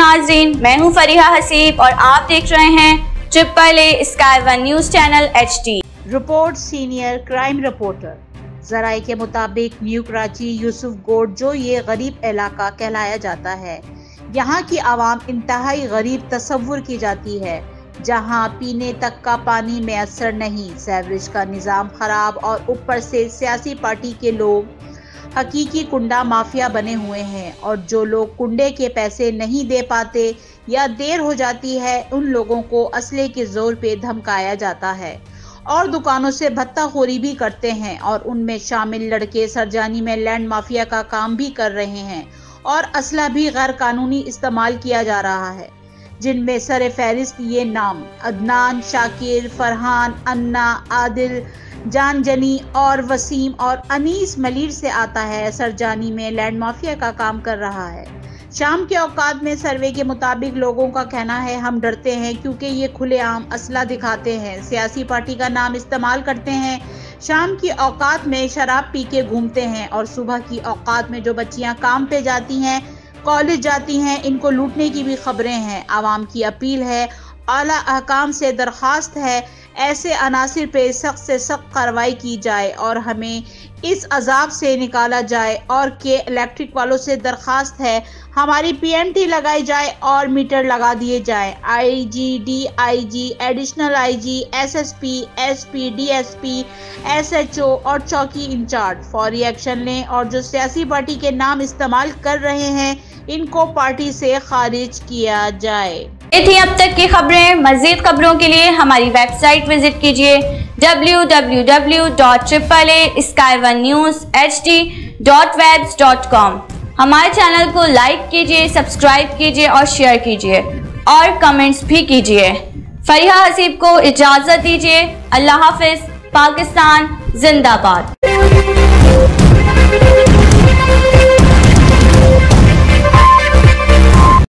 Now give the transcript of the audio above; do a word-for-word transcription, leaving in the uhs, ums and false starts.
नाजरीन, मैं हूं फरीहा हसीब और आप देख रहे हैं triple A sky one news channel H D. Report senior crime reporter. जराए के मुताबिक न्यू कराची यूसुफ गोड जो ये गरीब इलाका कहलाया जाता है, यहाँ की आवाम इंतहाई गरीब तस्वुर की जाती है, जहाँ पीने तक का पानी मैसर नहीं, सेवरेज का निज़ाम खराब और ऊपर से सियासी पार्टी के लोग हकीकी कुंडा माफिया बने हुए हैं और जो लोग कुंडे के पैसे नहीं दे पाते या देर हो जाती है, उन लोगों को असले के जोर पे धमकाया जाता है और दुकानों से भत्ताखोरी भी करते हैं और उनमें शामिल लड़के सरजानी में लैंड माफिया का काम भी कर रहे हैं और असला भी गैर कानूनी इस्तेमाल किया जा रहा है, जिनमें सर फहरिस्त ये नाम अदनान, शाकिर, फरहान, अन्ना, आदिल, जानजनी और वसीम और अनीस मलीर से आता है। सरजानी में लैंड माफिया का काम कर रहा है। शाम के औकात में सर्वे के मुताबिक लोगों का कहना है, हम डरते हैं क्योंकि ये खुलेआम असला दिखाते हैं, सियासी पार्टी का नाम इस्तेमाल करते हैं, शाम की औकात में शराब पी के घूमते हैं और सुबह की औकात में जो बच्चियां काम पे जाती हैं, कॉलेज जाती हैं, इनको लूटने की भी खबरें हैं। आवाम की अपील है, आला अहकाम से दरख्वास्त है, ऐसे अनासिर पे सख्त से सख्त कार्रवाई की जाए और हमें इस अजाब से निकाला जाए और के इलेक्ट्रिक वालों से दरख्वास्त है, हमारी पीएमटी लगाई जाए और मीटर लगा दिए जाए। IG, DIG, additional IG, SSP, SP, DSP, SHO और चौकी इंचार्ज फौरी एक्शन लें और जो सियासी पार्टी के नाम इस्तेमाल कर रहे हैं, इनको पार्टी से खारिज किया जाए। ये थी अब तक की खबरें। मजीद खबरों के लिए हमारी वेबसाइट विजिट कीजिए W W W dot triple A sky one news H D dot webs dot com. हमारे चैनल को लाइक कीजिए, सब्सक्राइब कीजिए और शेयर कीजिए और कमेंट्स भी कीजिए। फरीहा हसीब को इजाजत दीजिए। अल्लाह हाफिज। पाकिस्तान जिंदाबाद।